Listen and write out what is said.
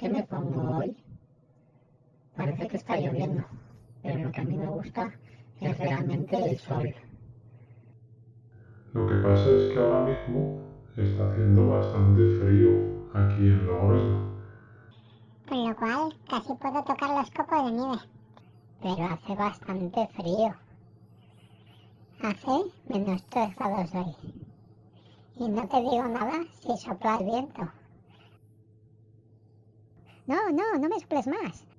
que me pongo hoy? Parece que está lloviendo, pero lo que a mí me gusta es realmente el sol. Lo que pasa es que ahora mismo está haciendo bastante frío aquí en Logroño. Con lo cual casi puedo tocar los copos de nieve. Pero hace bastante frío. Hace -3 grados hoy. Y no te digo nada si sopla el viento. No, no me soples más.